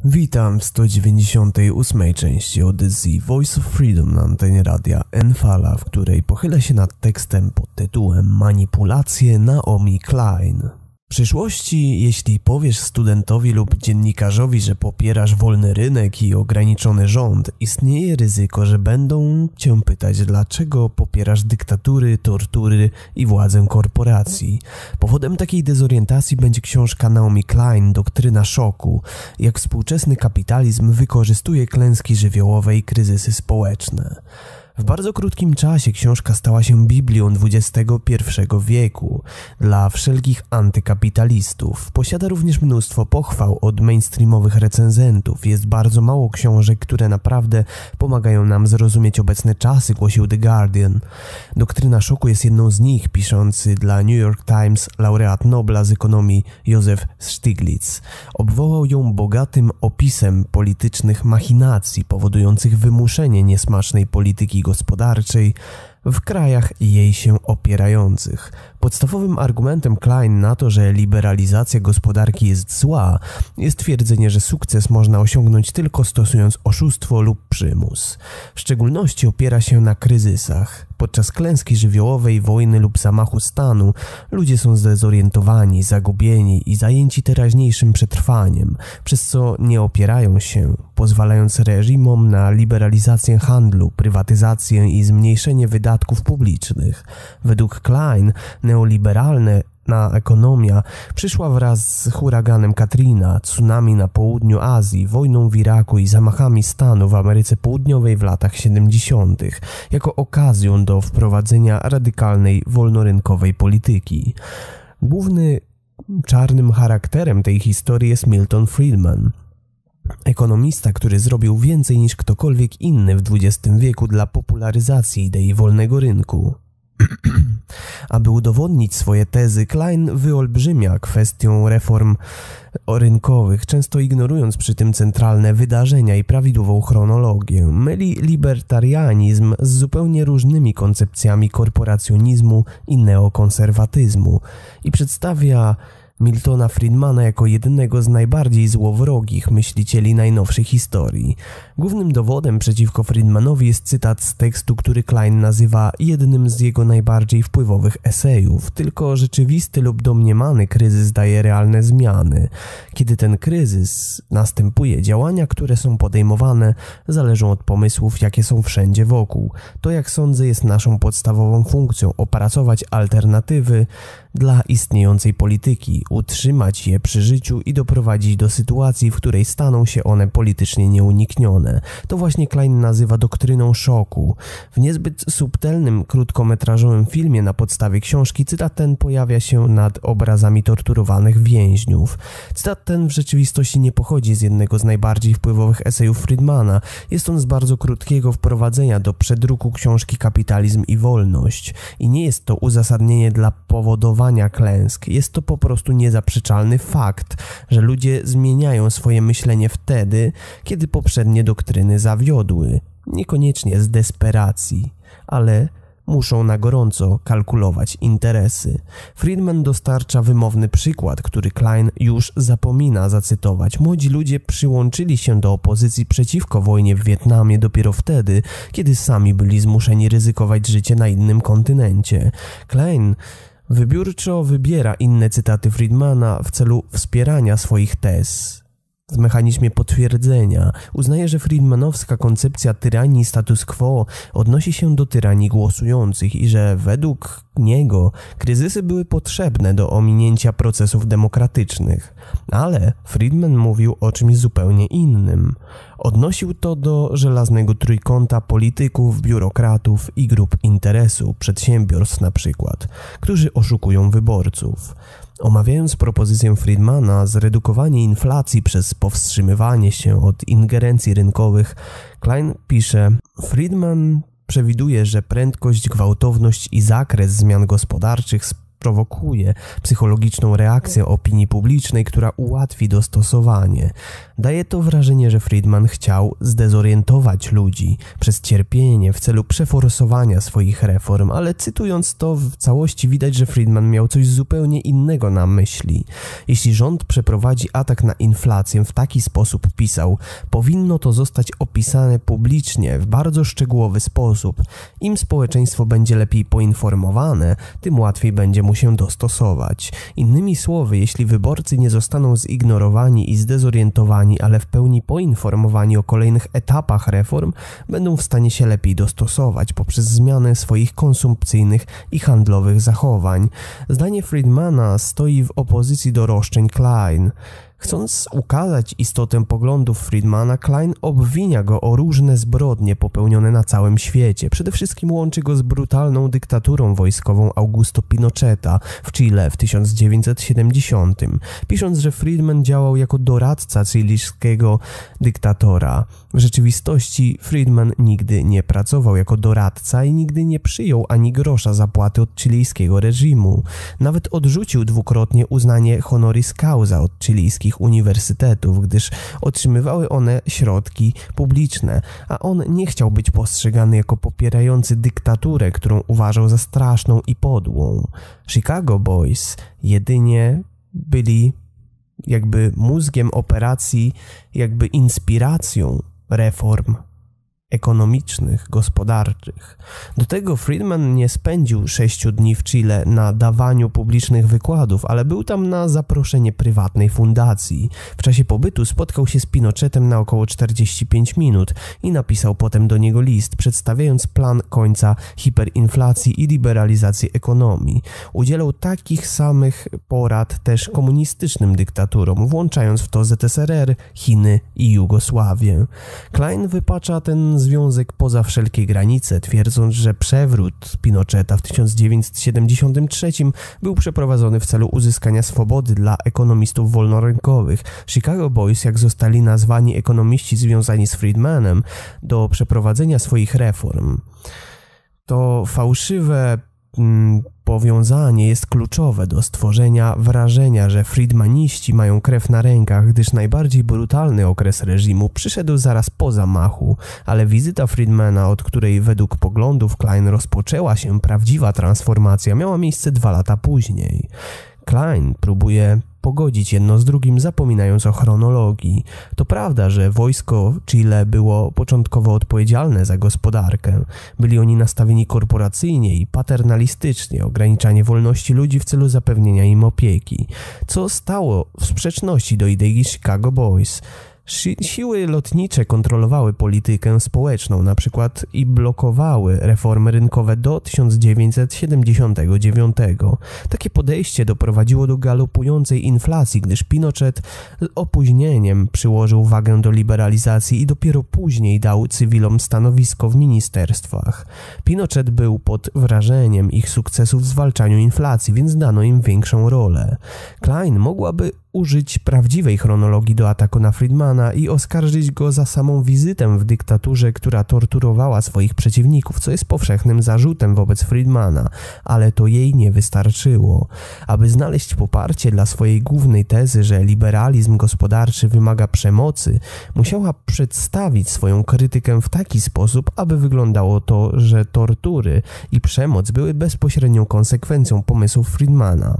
Witam w 198 części audycji Voice of Freedom na antenie radia Enfala, w której pochylę się nad tekstem pod tytułem Manipulacje Naomi Klein. W przyszłości, jeśli powiesz studentowi lub dziennikarzowi, że popierasz wolny rynek i ograniczony rząd, istnieje ryzyko, że będą cię pytać, dlaczego popierasz dyktatury, tortury i władzę korporacji. Powodem takiej dezorientacji będzie książka Naomi Klein Doktryna szoku, jak współczesny kapitalizm wykorzystuje klęski żywiołowe i kryzysy społeczne. W bardzo krótkim czasie książka stała się Biblią XXI wieku dla wszelkich antykapitalistów. Posiada również mnóstwo pochwał od mainstreamowych recenzentów. Jest bardzo mało książek, które naprawdę pomagają nam zrozumieć obecne czasy, głosił The Guardian. Doktryna szoku jest jedną z nich, piszący dla New York Times laureat Nobla z ekonomii Joseph Stiglitz. Obwołał ją bogatym opisem politycznych machinacji powodujących wymuszenie niesmacznej polityki gospodarczej w krajach jej się opierających. Podstawowym argumentem Klein na to, że liberalizacja gospodarki jest zła, jest twierdzenie, że sukces można osiągnąć tylko stosując oszustwo lub przymus. W szczególności opiera się na kryzysach. Podczas klęski żywiołowej, wojny lub zamachu stanu ludzie są zdezorientowani, zagubieni i zajęci teraźniejszym przetrwaniem, przez co nie opierają się, pozwalając reżimom na liberalizację handlu, prywatyzację i zmniejszenie wydatków publicznych. Według Klein neoliberalna ekonomia przyszła wraz z huraganem Katrina, tsunami na południu Azji, wojną w Iraku i zamachami stanu w Ameryce Południowej w latach 70. jako okazją do wprowadzenia radykalnej, wolnorynkowej polityki. Głównym czarnym charakterem tej historii jest Milton Friedman, ekonomista, który zrobił więcej niż ktokolwiek inny w XX wieku dla popularyzacji idei wolnego rynku. Aby udowodnić swoje tezy, Klein wyolbrzymia kwestię reform rynkowych, często ignorując przy tym centralne wydarzenia i prawidłową chronologię. Myli libertarianizm z zupełnie różnymi koncepcjami korporacjonizmu i neokonserwatyzmu i przedstawia Miltona Friedmana jako jedynego z najbardziej złowrogich myślicieli najnowszej historii. Głównym dowodem przeciwko Friedmanowi jest cytat z tekstu, który Klein nazywa jednym z jego najbardziej wpływowych esejów. Tylko rzeczywisty lub domniemany kryzys daje realne zmiany. Kiedy ten kryzys następuje, działania, które są podejmowane, zależą od pomysłów, jakie są wszędzie wokół. To, jak sądzę, jest naszą podstawową funkcją – opracować alternatywy dla istniejącej polityki, utrzymać je przy życiu i doprowadzić do sytuacji, w której staną się one politycznie nieuniknione. To właśnie Klein nazywa doktryną szoku. W niezbyt subtelnym, krótkometrażowym filmie na podstawie książki cytat ten pojawia się nad obrazami torturowanych więźniów. Cytat ten w rzeczywistości nie pochodzi z jednego z najbardziej wpływowych esejów Friedmana. Jest on z bardzo krótkiego wprowadzenia do przedruku książki Kapitalizm i Wolność. I nie jest to uzasadnienie dla powodowania klęsk. Jest to po prostu niezaprzeczalny fakt, że ludzie zmieniają swoje myślenie wtedy, kiedy poprzednie doktryny zawiodły. Niekoniecznie z desperacji, ale muszą na gorąco kalkulować interesy. Friedman dostarcza wymowny przykład, który Klein już zapomina zacytować. Młodzi ludzie przyłączyli się do opozycji przeciwko wojnie w Wietnamie dopiero wtedy, kiedy sami byli zmuszeni ryzykować życie na innym kontynencie. Klein wybiórczo wybiera inne cytaty Friedmana w celu wspierania swoich tez. W mechanizmie potwierdzenia uznaje, że friedmanowska koncepcja tyranii status quo odnosi się do tyranii głosujących i że według niego kryzysy były potrzebne do ominięcia procesów demokratycznych. Ale Friedman mówił o czymś zupełnie innym. Odnosił to do żelaznego trójkąta polityków, biurokratów i grup interesu, przedsiębiorstw na przykład, którzy oszukują wyborców. Omawiając propozycję Friedmana zredukowanie inflacji przez powstrzymywanie się od ingerencji rynkowych, Klein pisze: Friedman przewiduje, że prędkość, gwałtowność i zakres zmian gospodarczych sprowokuje psychologiczną reakcję opinii publicznej, która ułatwi dostosowanie. Daje to wrażenie, że Friedman chciał zdezorientować ludzi przez cierpienie w celu przeforsowania swoich reform, ale cytując to w całości widać, że Friedman miał coś zupełnie innego na myśli. Jeśli rząd przeprowadzi atak na inflację w taki sposób, pisał, powinno to zostać opisane publicznie w bardzo szczegółowy sposób. Im społeczeństwo będzie lepiej poinformowane, tym łatwiej będzie mu się dostosować. Innymi słowy, jeśli wyborcy nie zostaną zignorowani i zdezorientowani, ale w pełni poinformowani o kolejnych etapach reform, będą w stanie się lepiej dostosować poprzez zmianę swoich konsumpcyjnych i handlowych zachowań. Zdanie Friedmana stoi w opozycji do roszczeń Klein. Chcąc ukazać istotę poglądów Friedmana, Klein obwinia go o różne zbrodnie popełnione na całym świecie. Przede wszystkim łączy go z brutalną dyktaturą wojskową Augusto Pinocheta w Chile w 1970, pisząc, że Friedman działał jako doradca chilijskiego dyktatora. W rzeczywistości Friedman nigdy nie pracował jako doradca i nigdy nie przyjął ani grosza zapłaty od chilijskiego reżimu. Nawet odrzucił dwukrotnie uznanie honoris causa od chilijskich uniwersytetów, gdyż otrzymywały one środki publiczne, a on nie chciał być postrzegany jako popierający dyktaturę, którą uważał za straszną i podłą. Chicago Boys jedynie byli jakby mózgiem operacji, jakby inspiracją reform ekonomicznych, gospodarczych. Do tego Friedman nie spędził 6 dni w Chile na dawaniu publicznych wykładów, ale był tam na zaproszenie prywatnej fundacji. W czasie pobytu spotkał się z Pinochetem na około 45 minut i napisał potem do niego list, przedstawiając plan końca hiperinflacji i liberalizacji ekonomii. Udzielał takich samych porad też komunistycznym dyktaturom, włączając w to ZSRR, Chiny i Jugosławię. Klein wypacza ten związek poza wszelkie granice, twierdząc, że przewrót Pinocheta w 1973 był przeprowadzony w celu uzyskania swobody dla ekonomistów wolnorynkowych. Chicago Boys, jak zostali nazwani ekonomiści związani z Friedmanem, do przeprowadzenia swoich reform. To fałszywe powiązanie jest kluczowe do stworzenia wrażenia, że friedmaniści mają krew na rękach, gdyż najbardziej brutalny okres reżimu przyszedł zaraz po zamachu, ale wizyta Friedmana, od której według poglądów Klein rozpoczęła się prawdziwa transformacja, miała miejsce 2 lata później. Klein próbuje pogodzić jedno z drugim, zapominając o chronologii. To prawda, że wojsko Chile było początkowo odpowiedzialne za gospodarkę. Byli oni nastawieni korporacyjnie i paternalistycznie, ograniczanie wolności ludzi w celu zapewnienia im opieki, co stało w sprzeczności do idei Chicago Boys. Siły lotnicze kontrolowały politykę społeczną, na przykład i blokowały reformy rynkowe do 1979. Takie podejście doprowadziło do galopującej inflacji, gdyż Pinochet z opóźnieniem przyłożył wagę do liberalizacji i dopiero później dał cywilom stanowisko w ministerstwach. Pinochet był pod wrażeniem ich sukcesów w zwalczaniu inflacji, więc dano im większą rolę. Klein mogłaby użyć prawdziwej chronologii do ataku na Friedmana i oskarżyć go za samą wizytę w dyktaturze, która torturowała swoich przeciwników, co jest powszechnym zarzutem wobec Friedmana, ale to jej nie wystarczyło. Aby znaleźć poparcie dla swojej głównej tezy, że liberalizm gospodarczy wymaga przemocy, musiała przedstawić swoją krytykę w taki sposób, aby wyglądało to, że tortury i przemoc były bezpośrednią konsekwencją pomysłów Friedmana.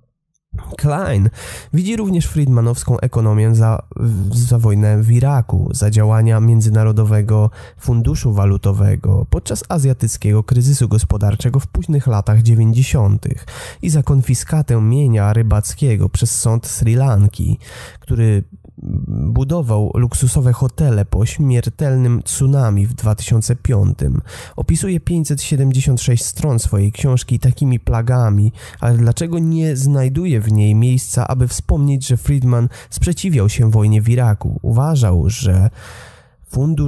Klein widzi również friedmanowską ekonomię za wojnę w Iraku, za działania Międzynarodowego Funduszu Walutowego podczas azjatyckiego kryzysu gospodarczego w późnych latach 90. i za konfiskatę mienia rybackiego przez sąd Sri Lanki, który budował luksusowe hotele po śmiertelnym tsunami w 2005. Opisuje 576 stron swojej książki takimi plagami, ale dlaczego nie znajduje w niej miejsca, aby wspomnieć, że Friedman sprzeciwiał się wojnie w Iraku? Uważał, że fundusz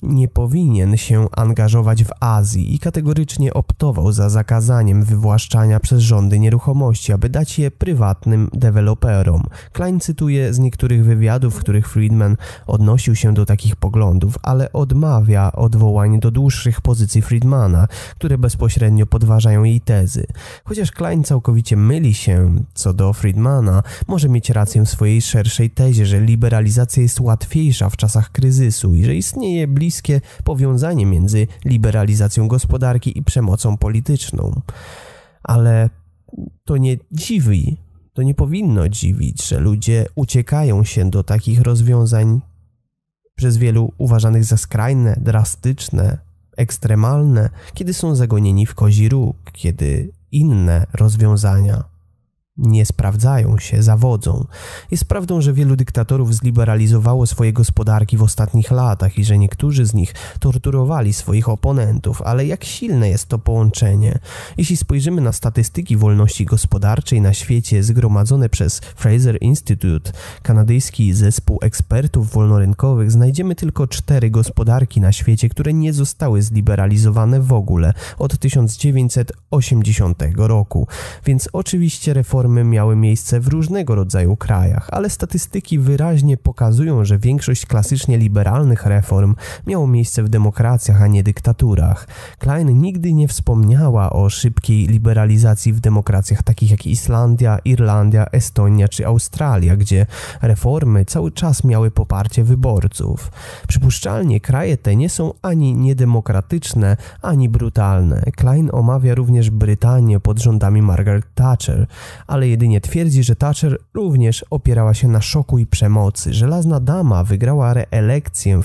nie powinien się angażować w Azji i kategorycznie optował za zakazaniem wywłaszczania przez rządy nieruchomości, aby dać je prywatnym deweloperom. Klein cytuje z niektórych wywiadów, w których Friedman odnosił się do takich poglądów, ale odmawia odwołań do dłuższych pozycji Friedmana, które bezpośrednio podważają jej tezy. Chociaż Klein całkowicie myli się co do Friedmana, może mieć rację w swojej szerszej tezie, że liberalizacja jest łatwiejsza w czasach kryzysu i że istnieje bliskie powiązanie między liberalizacją gospodarki i przemocą polityczną. Ale to nie dziwi, to nie powinno dziwić, że ludzie uciekają się do takich rozwiązań przez wielu uważanych za skrajne, drastyczne, ekstremalne, kiedy są zagonieni w kozi róg, kiedy inne rozwiązania nie sprawdzają się, zawodzą. Jest prawdą, że wielu dyktatorów zliberalizowało swoje gospodarki w ostatnich latach i że niektórzy z nich torturowali swoich oponentów, ale jak silne jest to połączenie? Jeśli spojrzymy na statystyki wolności gospodarczej na świecie zgromadzone przez Fraser Institute, kanadyjski zespół ekspertów wolnorynkowych, znajdziemy tylko 4 gospodarki na świecie, które nie zostały zliberalizowane w ogóle od 1980 roku. Więc oczywiście reformy miały miejsce w różnego rodzaju krajach, ale statystyki wyraźnie pokazują, że większość klasycznie liberalnych reform miało miejsce w demokracjach, a nie dyktaturach. Klein nigdy nie wspomniała o szybkiej liberalizacji w demokracjach takich jak Islandia, Irlandia, Estonia czy Australia, gdzie reformy cały czas miały poparcie wyborców. Przypuszczalnie kraje te nie są ani niedemokratyczne, ani brutalne. Klein omawia również Brytanię pod rządami Margaret Thatcher, ale jedynie twierdzi, że Thatcher również opierała się na szoku i przemocy. Żelazna dama wygrała reelekcję w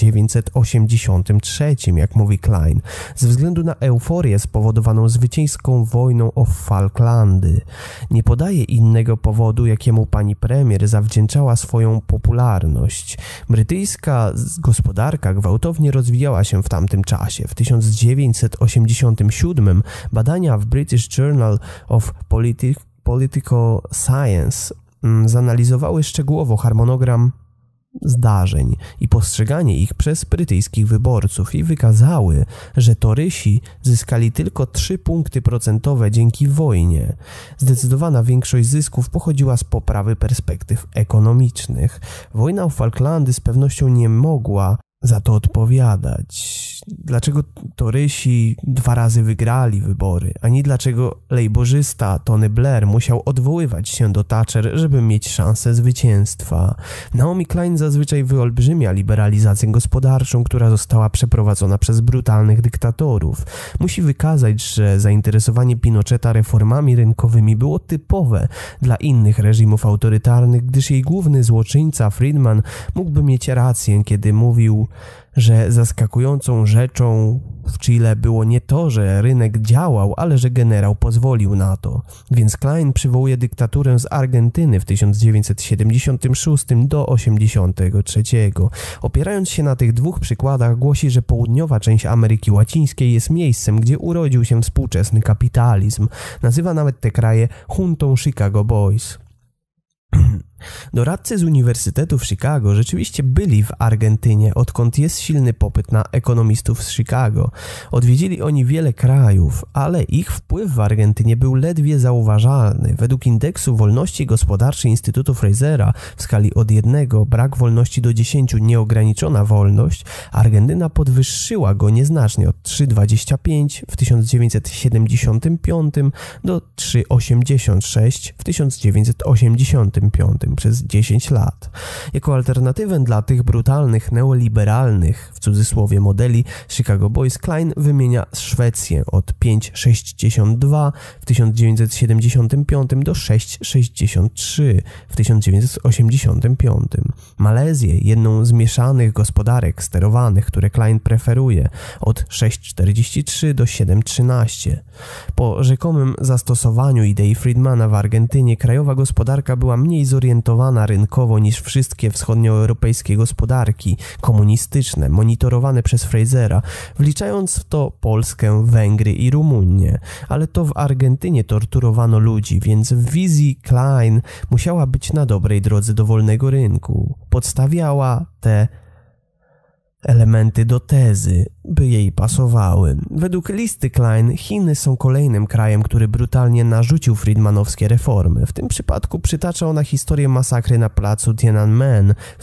1983, jak mówi Klein, ze względu na euforię spowodowaną zwycięską wojną o Falklandy. Nie podaje innego powodu, jakiemu pani premier zawdzięczała swoją popularność. Brytyjska gospodarka gwałtownie rozwijała się w tamtym czasie. W 1987 badania w British Journal of Political Science zanalizowały szczegółowo harmonogram zdarzeń i postrzeganie ich przez brytyjskich wyborców i wykazały, że Torysi zyskali tylko 3 punkty procentowe dzięki wojnie. Zdecydowana większość zysków pochodziła z poprawy perspektyw ekonomicznych. Wojna o Falklandy z pewnością nie mogła za to odpowiadać. Dlaczego Torysi 2 razy wygrali wybory, ani dlaczego lejborzysta Tony Blair musiał odwoływać się do Thatcher, żeby mieć szansę zwycięstwa. Naomi Klein zazwyczaj wyolbrzymia liberalizację gospodarczą, która została przeprowadzona przez brutalnych dyktatorów. Musi wykazać, że zainteresowanie Pinocheta reformami rynkowymi było typowe dla innych reżimów autorytarnych, gdyż jej główny złoczyńca Friedman mógłby mieć rację, kiedy mówił, że zaskakującą rzeczą w Chile było nie to, że rynek działał, ale że generał pozwolił na to. Więc Klein przywołuje dyktaturę z Argentyny w 1976 do 1983. Opierając się na tych 2 przykładach, głosi, że południowa część Ameryki Łacińskiej jest miejscem, gdzie urodził się współczesny kapitalizm. Nazywa nawet te kraje huntą Chicago Boys. Doradcy z Uniwersytetu w Chicago rzeczywiście byli w Argentynie, odkąd jest silny popyt na ekonomistów z Chicago. Odwiedzili oni wiele krajów, ale ich wpływ w Argentynie był ledwie zauważalny. Według indeksu wolności gospodarczej Instytutu Frasera w skali od 1 brak wolności do 10 nieograniczona wolność, Argentyna podwyższyła go nieznacznie od 3,25 w 1975 do 3,86 w 1985. przez 10 lat. Jako alternatywę dla tych brutalnych, neoliberalnych, w cudzysłowie, modeli Chicago Boys, Klein wymienia Szwecję od 5,62 w 1975 do 6,63 w 1985. Malezję, jedną z mieszanych gospodarek sterowanych, które Klein preferuje, od 6,43 do 7,13. Po rzekomym zastosowaniu idei Friedmana w Argentynie krajowa gospodarka była mniej zorientowana rynkowo niż wszystkie wschodnioeuropejskie gospodarki komunistyczne monitorowane przez Frasera, wliczając w to Polskę, Węgry i Rumunię. Ale to w Argentynie torturowano ludzi, więc w wizji Klein musiała być na dobrej drodze do wolnego rynku. Podstawiała te elementy do tezy, by jej pasowały. Według listy Klein Chiny są kolejnym krajem, który brutalnie narzucił friedmanowskie reformy. W tym przypadku przytacza ona historię masakry na placu Tiananmen w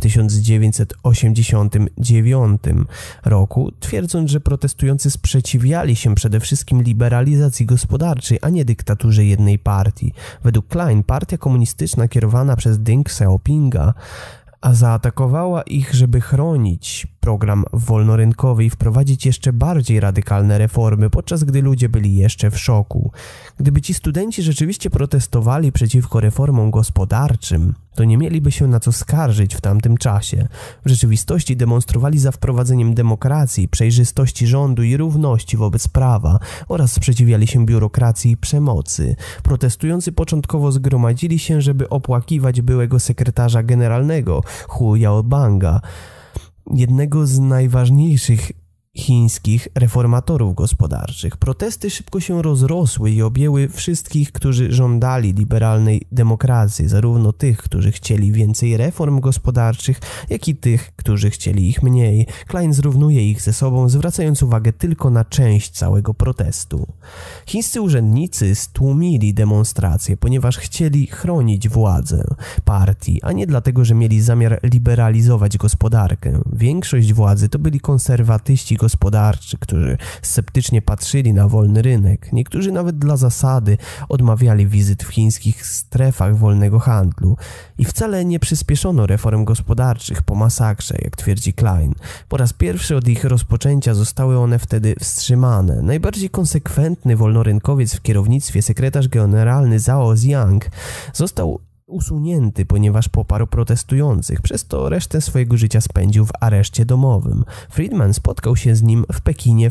1989 roku, twierdząc, że protestujący sprzeciwiali się przede wszystkim liberalizacji gospodarczej, a nie dyktaturze jednej partii. Według Klein partia komunistyczna kierowana przez Deng Xiaopinga zaatakowała ich, żeby chronić program wolnorynkowy i wprowadzić jeszcze bardziej radykalne reformy, podczas gdy ludzie byli jeszcze w szoku. Gdyby ci studenci rzeczywiście protestowali przeciwko reformom gospodarczym, to nie mieliby się na co skarżyć w tamtym czasie. W rzeczywistości demonstrowali za wprowadzeniem demokracji, przejrzystości rządu i równości wobec prawa oraz sprzeciwiali się biurokracji i przemocy. Protestujący początkowo zgromadzili się, żeby opłakiwać byłego sekretarza generalnego Hu Yaobanga, jednego z najważniejszych chińskich reformatorów gospodarczych. Protesty szybko się rozrosły i objęły wszystkich, którzy żądali liberalnej demokracji, zarówno tych, którzy chcieli więcej reform gospodarczych, jak i tych, którzy chcieli ich mniej. Klein zrównuje ich ze sobą, zwracając uwagę tylko na część całego protestu. Chińscy urzędnicy stłumili demonstracje, ponieważ chcieli chronić władzę partii, a nie dlatego, że mieli zamiar liberalizować gospodarkę. Większość władzy to byli konserwatyści gospodarczy, którzy sceptycznie patrzyli na wolny rynek. Niektórzy nawet dla zasady odmawiali wizyt w chińskich strefach wolnego handlu i wcale nie przyspieszono reform gospodarczych po masakrze, jak twierdzi Klein. Po raz pierwszy od ich rozpoczęcia zostały one wtedy wstrzymane. Najbardziej konsekwentny wolnorynkowiec w kierownictwie, sekretarz generalny Zhao Ziyang, został usunięty, ponieważ poparł protestujących. Przez to resztę swojego życia spędził w areszcie domowym. Friedman spotkał się z nim w Pekinie w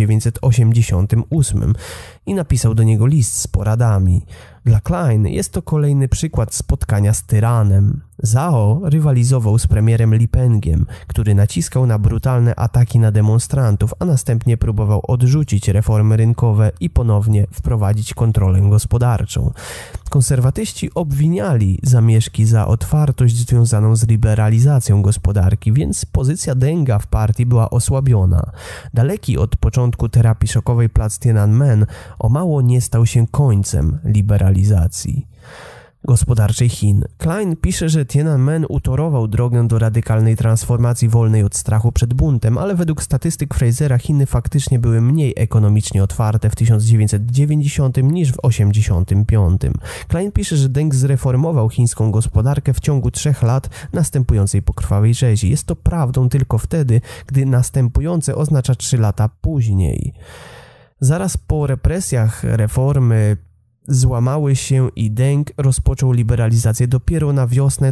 1988 i napisał do niego list z poradami. Dla Klein jest to kolejny przykład spotkania z tyranem. Zhao rywalizował z premierem Li Pengiem, który naciskał na brutalne ataki na demonstrantów, a następnie próbował odrzucić reformy rynkowe i ponownie wprowadzić kontrolę gospodarczą. Konserwatyści obwiniali zamieszki za otwartość związaną z liberalizacją gospodarki, więc pozycja Denga w partii była osłabiona. Daleki od początku terapii szokowej plac Tiananmen o mało nie stał się końcem liberalizacji gospodarczej Chin. Klein pisze, że Tiananmen utorował drogę do radykalnej transformacji wolnej od strachu przed buntem, ale według statystyk Frasera Chiny faktycznie były mniej ekonomicznie otwarte w 1990 niż w 1985. Klein pisze, że Deng zreformował chińską gospodarkę w ciągu 3 lat następującej po krwawej rzezi. Jest to prawdą tylko wtedy, gdy następujące oznacza 3 lata później. Zaraz po represjach reformy złamały się i Deng rozpoczął liberalizację dopiero na wiosnę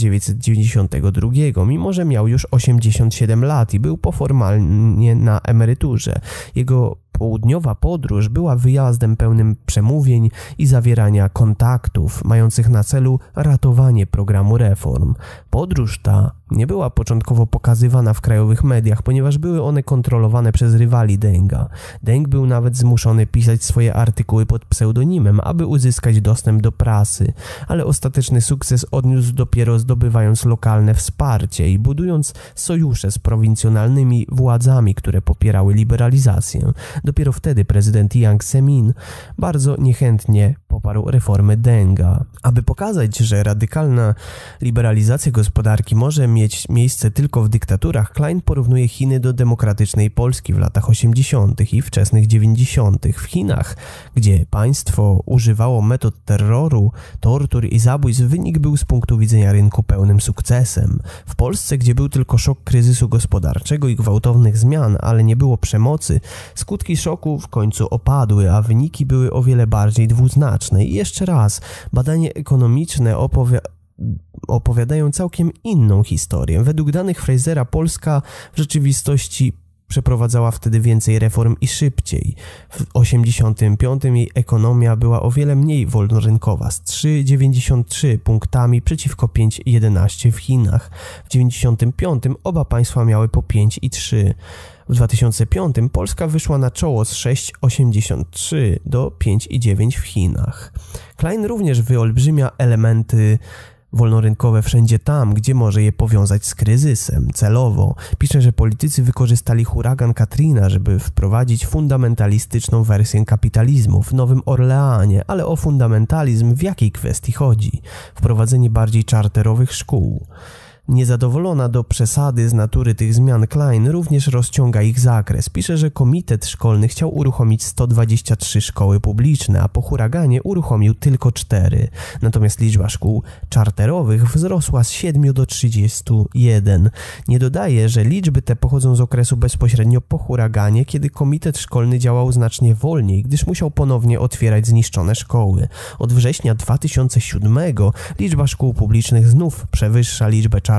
1992, mimo że miał już 87 lat i był formalnie na emeryturze. Jego południowa podróż była wyjazdem pełnym przemówień i zawierania kontaktów, mających na celu ratowanie programu reform. Podróż ta nie była początkowo pokazywana w krajowych mediach, ponieważ były one kontrolowane przez rywali Denga. Deng był nawet zmuszony pisać swoje artykuły pod pseudonimem, aby uzyskać dostęp do prasy, ale ostateczny sukces odniósł dopiero zdobywając lokalne wsparcie i budując sojusze z prowincjonalnymi władzami, które popierały liberalizację. Dopiero wtedy prezydent Jiang Zemin bardzo niechętnie poparł reformy Denga. Aby pokazać, że radykalna liberalizacja gospodarki może mieć miejsce tylko w dyktaturach, Klein porównuje Chiny do demokratycznej Polski w latach 80. i wczesnych 90. W Chinach, gdzie państwo używało metod terroru, tortur i zabójstw, wynik był z punktu widzenia rynku pełnym sukcesem. W Polsce, gdzie był tylko szok kryzysu gospodarczego i gwałtownych zmian, ale nie było przemocy, skutki szoku w końcu opadły, a wyniki były o wiele bardziej dwuznaczne. I jeszcze raz, badanie ekonomiczne opowiadają całkiem inną historię. Według danych Frasera Polska w rzeczywistości przeprowadzała wtedy więcej reform i szybciej. W 1985 jej ekonomia była o wiele mniej wolnorynkowa, z 3,93 punktami przeciwko 5,11 w Chinach. W 1995 oba państwa miały po 5,3. W 2005 Polska wyszła na czoło z 6,83 do 5,9 w Chinach. Klein również wyolbrzymia elementy wolnorynkowe wszędzie tam, gdzie może je powiązać z kryzysem, celowo. Pisze, że politycy wykorzystali huragan Katrina, żeby wprowadzić fundamentalistyczną wersję kapitalizmu w Nowym Orleanie, ale o fundamentalizm w jakiej kwestii chodzi? Wprowadzenie bardziej czarterowych szkół. Niezadowolona do przesady z natury tych zmian Klein również rozciąga ich zakres. Pisze, że komitet szkolny chciał uruchomić 123 szkoły publiczne, a po huraganie uruchomił tylko 4. Natomiast liczba szkół czarterowych wzrosła z 7 do 31. Nie dodaje, że liczby te pochodzą z okresu bezpośrednio po huraganie, kiedy komitet szkolny działał znacznie wolniej, gdyż musiał ponownie otwierać zniszczone szkoły. Od września 2007 liczba szkół publicznych znów przewyższa liczbę czarterowych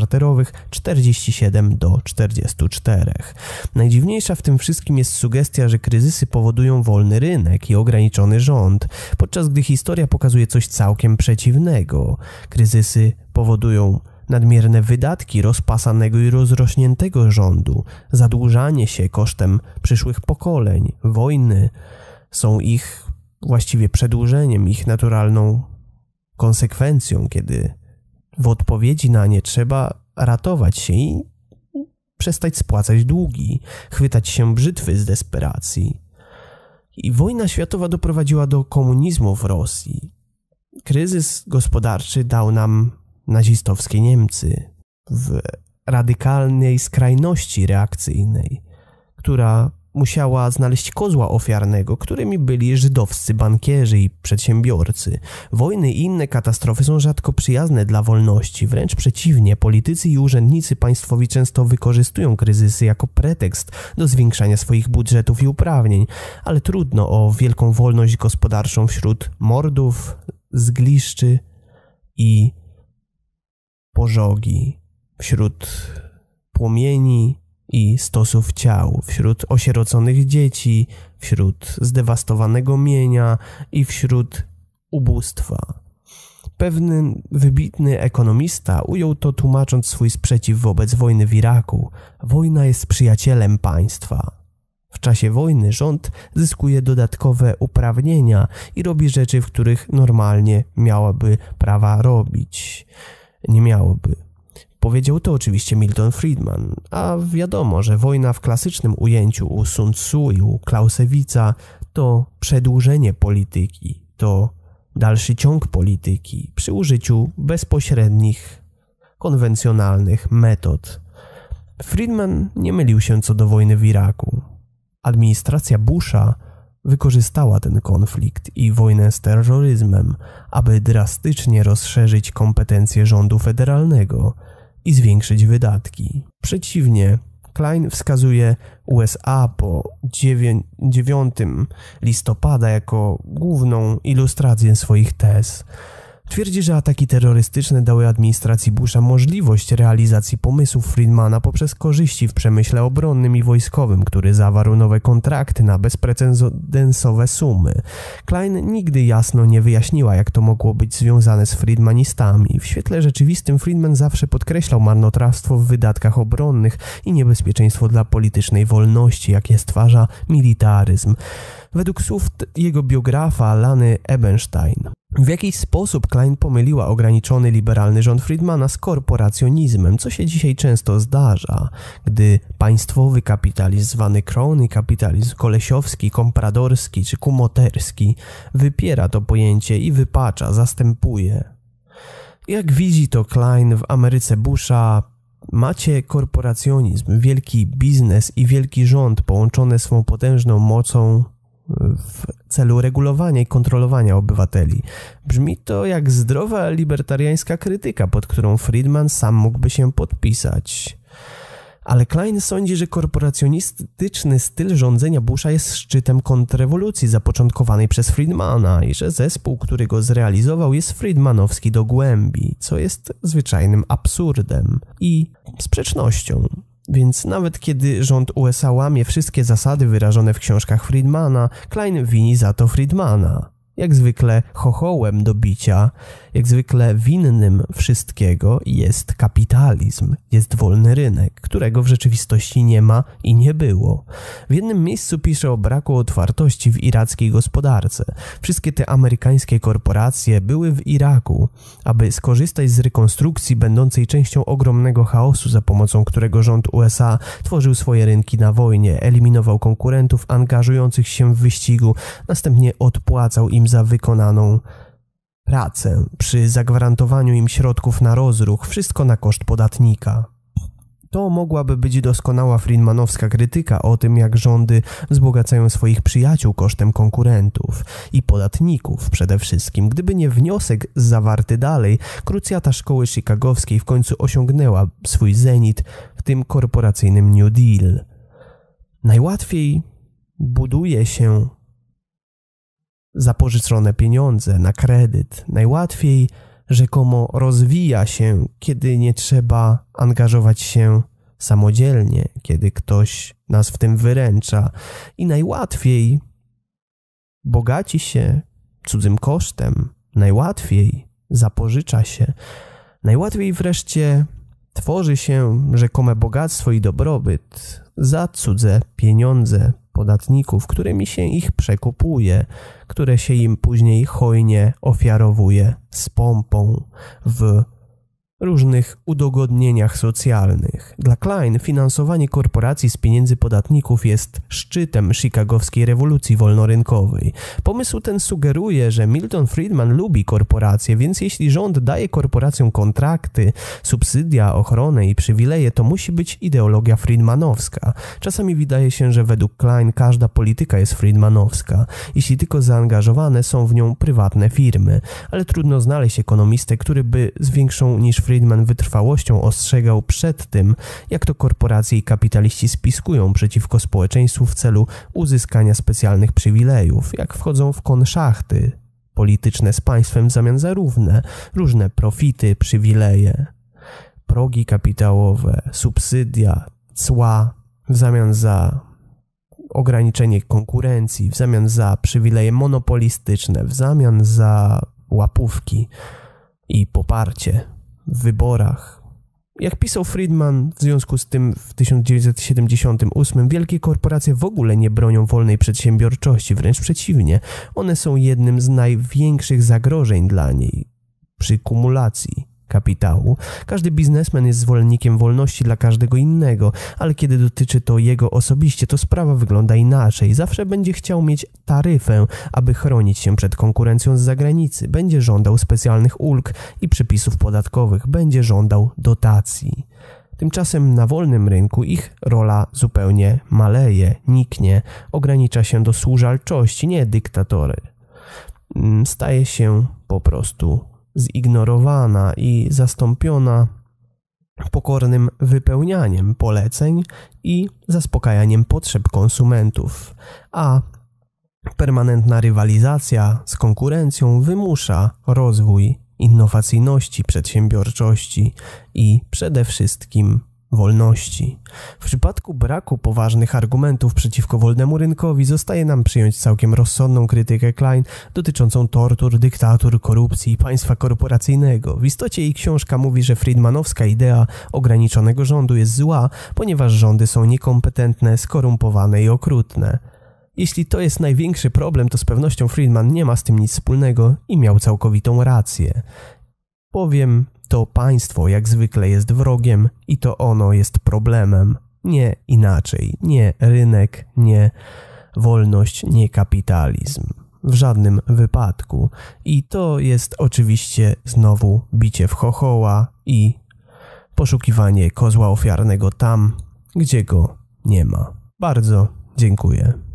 47 do 44. Najdziwniejsza w tym wszystkim jest sugestia, że kryzysy powodują wolny rynek i ograniczony rząd, podczas gdy historia pokazuje coś całkiem przeciwnego. Kryzysy powodują nadmierne wydatki rozpasanego i rozrośniętego rządu, zadłużanie się kosztem przyszłych pokoleń, wojny są ich właściwie przedłużeniem, ich naturalną konsekwencją, kiedy w odpowiedzi na nie trzeba ratować się i przestać spłacać długi, chwytać się brzytwy z desperacji. I wojna światowa doprowadziła do komunizmu w Rosji. Kryzys gospodarczy dał nam nazistowskie Niemcy w radykalnej skrajności reakcyjnej, która musiała znaleźć kozła ofiarnego, którymi byli żydowscy bankierzy i przedsiębiorcy. Wojny i inne katastrofy są rzadko przyjazne dla wolności, wręcz przeciwnie, politycy i urzędnicy państwowi często wykorzystują kryzysy jako pretekst do zwiększania swoich budżetów i uprawnień, ale trudno o wielką wolność gospodarczą wśród mordów, zgliszczy i pożogi, wśród płomieni i stosów ciał, wśród osieroconych dzieci, wśród zdewastowanego mienia i wśród ubóstwa. Pewny wybitny ekonomista ujął to, tłumacząc swój sprzeciw wobec wojny w Iraku. Wojna jest przyjacielem państwa. W czasie wojny rząd zyskuje dodatkowe uprawnienia i robi rzeczy, w których normalnie miałaby prawa robić. Nie miałoby. Powiedział to oczywiście Milton Friedman, a wiadomo, że wojna w klasycznym ujęciu u Sun Tzu i u Clausewitza to przedłużenie polityki, to dalszy ciąg polityki przy użyciu bezpośrednich, konwencjonalnych metod. Friedman nie mylił się co do wojny w Iraku. Administracja Busha wykorzystała ten konflikt i wojnę z terroryzmem, aby drastycznie rozszerzyć kompetencje rządu federalnego i zwiększyć wydatki. Przeciwnie, Klein wskazuje USA po 9 listopada jako główną ilustrację swoich tez. Twierdzi, że ataki terrorystyczne dały administracji Busha możliwość realizacji pomysłów Friedmana poprzez korzyści w przemyśle obronnym i wojskowym, który zawarł nowe kontrakty na bezprecedensowe sumy. Klein nigdy jasno nie wyjaśniła, jak to mogło być związane z friedmanistami. W świetle rzeczywistym Friedman zawsze podkreślał marnotrawstwo w wydatkach obronnych i niebezpieczeństwo dla politycznej wolności, jakie stwarza militaryzm. Według słów jego biografa Lany Ebenstein, w jakiś sposób Klein pomyliła ograniczony liberalny rząd Friedmana z korporacjonizmem, co się dzisiaj często zdarza, gdy państwowy kapitalizm, zwany crony kapitalizm kolesiowski, kompradorski czy kumoterski, wypiera to pojęcie i wypacza, zastępuje. Jak widzi to Klein w Ameryce Busha, macie korporacjonizm, wielki biznes i wielki rząd połączone swą potężną mocą w celu regulowania i kontrolowania obywateli. Brzmi to jak zdrowa libertariańska krytyka, pod którą Friedman sam mógłby się podpisać. Ale Klein sądzi, że korporacjonistyczny styl rządzenia Busha jest szczytem kontrrewolucji zapoczątkowanej przez Friedmana i że zespół, który go zrealizował, jest friedmanowski do głębi, co jest zwyczajnym absurdem i sprzecznością. Więc nawet kiedy rząd USA łamie wszystkie zasady wyrażone w książkach Friedmana, Klein wini za to Friedmana. Jak zwykle chochołem do bicia, jak zwykle winnym wszystkiego jest kapitalizm, jest wolny rynek, którego w rzeczywistości nie ma i nie było. W jednym miejscu pisze o braku otwartości w irackiej gospodarce. Wszystkie te amerykańskie korporacje były w Iraku, aby skorzystać z rekonstrukcji będącej częścią ogromnego chaosu, za pomocą którego rząd USA tworzył swoje rynki na wojnie, eliminował konkurentów angażujących się w wyścigu, następnie odpłacał im za wykonaną pracę przy zagwarantowaniu im środków na rozruch, wszystko na koszt podatnika. To mogłaby być doskonała friedmanowska krytyka o tym, jak rządy wzbogacają swoich przyjaciół kosztem konkurentów i podatników przede wszystkim. Gdyby nie wniosek zawarty dalej, krucjata szkoły chicagowskiej w końcu osiągnęła swój zenit w tym korporacyjnym New Deal. Najłatwiej buduje się zapożyczone pieniądze na kredyt. Najłatwiej rzekomo rozwija się, kiedy nie trzeba angażować się samodzielnie, kiedy ktoś nas w tym wyręcza. I najłatwiej bogaci się cudzym kosztem, najłatwiej zapożycza się, najłatwiej wreszcie tworzy się rzekome bogactwo i dobrobyt za cudze pieniądze podatników, którymi się ich przekupuje, które się im później hojnie ofiarowuje z pompą w różnych udogodnieniach socjalnych. Dla Klein finansowanie korporacji z pieniędzy podatników jest szczytem chicagowskiej rewolucji wolnorynkowej. Pomysł ten sugeruje, że Milton Friedman lubi korporacje, więc jeśli rząd daje korporacjom kontrakty, subsydia, ochronę i przywileje, to musi być ideologia friedmanowska. Czasami wydaje się, że według Klein każda polityka jest friedmanowska, jeśli tylko zaangażowane są w nią prywatne firmy, ale trudno znaleźć ekonomistę, który by z większą niż Friedman wytrwałością ostrzegał przed tym, jak to korporacje i kapitaliści spiskują przeciwko społeczeństwu w celu uzyskania specjalnych przywilejów, jak wchodzą w konszachty polityczne z państwem w zamian za różne profity, przywileje, progi kapitałowe, subsydia, cła w zamian za ograniczenie konkurencji, w zamian za przywileje monopolistyczne, w zamian za łapówki i poparcie w wyborach. Jak pisał Friedman, w związku z tym w 1978 wielkie korporacje w ogóle nie bronią wolnej przedsiębiorczości, wręcz przeciwnie. One są jednym z największych zagrożeń dla niej przy kumulacji kapitału. Każdy biznesmen jest zwolennikiem wolności dla każdego innego, ale kiedy dotyczy to jego osobiście, to sprawa wygląda inaczej. Zawsze będzie chciał mieć taryfę, aby chronić się przed konkurencją z zagranicy. Będzie żądał specjalnych ulg i przepisów podatkowych. Będzie żądał dotacji. Tymczasem na wolnym rynku ich rola zupełnie maleje, niknie, ogranicza się do służalczości, nie dyktatory. Staje się po prostu zignorowana i zastąpiona pokornym wypełnianiem poleceń i zaspokajaniem potrzeb konsumentów, a permanentna rywalizacja z konkurencją wymusza rozwój innowacyjności, przedsiębiorczości i przede wszystkim wolności. W przypadku braku poważnych argumentów przeciwko wolnemu rynkowi zostaje nam przyjąć całkiem rozsądną krytykę Klein dotyczącą tortur, dyktatur, korupcji i państwa korporacyjnego. W istocie jej książka mówi, że friedmanowska idea ograniczonego rządu jest zła, ponieważ rządy są niekompetentne, skorumpowane i okrutne. Jeśli to jest największy problem, to z pewnością Friedman nie ma z tym nic wspólnego i miał całkowitą rację. Bowiem to państwo jak zwykle jest wrogiem i to ono jest problemem, nie inaczej, nie rynek, nie wolność, nie kapitalizm. W żadnym wypadku. I to jest oczywiście znowu bicie w chochoła i poszukiwanie kozła ofiarnego tam, gdzie go nie ma. Bardzo dziękuję.